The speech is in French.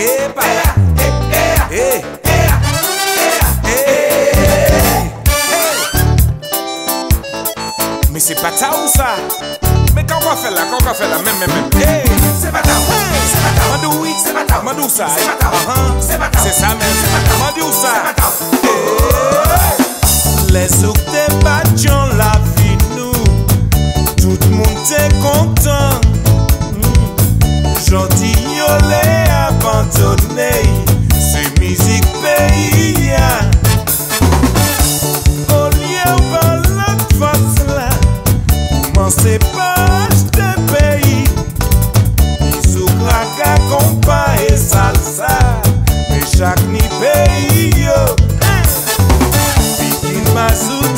Mais c'est pas ta ou ça? Mais quand on fait là, même. Hey, c'est pas ta, c'est pas ta. Mandou oui, c'est pas ta. Mandou ça. C'est pas ta. C'est pas ta. C'est ça même. Mandou ça. C'est pas ta. Les souk te battions la vie nous. Tout le monde est content. Gentil yo les abandonné. C'est musique pays. Au lieu de l'autre face là. C'est pas de pays. Ils sous craquent compas et salsa. Mais chaque ni pays yo. Pikin Mazou